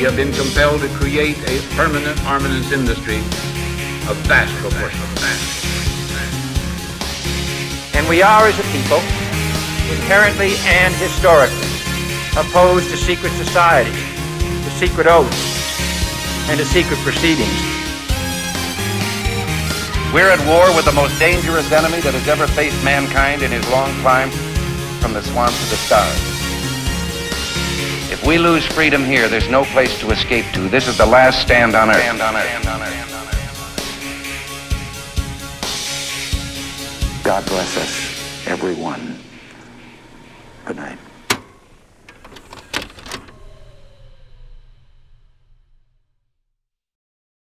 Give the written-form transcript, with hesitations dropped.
we have been compelled to create a permanent armaments industry of vast proportions. And we are, as a people, inherently and historically opposed to secret societies, to secret oaths, and to secret proceedings. We're at war with the most dangerous enemy that has ever faced mankind in his long climb from the swamp to the stars. If we lose freedom here, there's no place to escape to. This is the last stand on Earth. God bless us, everyone. Good night.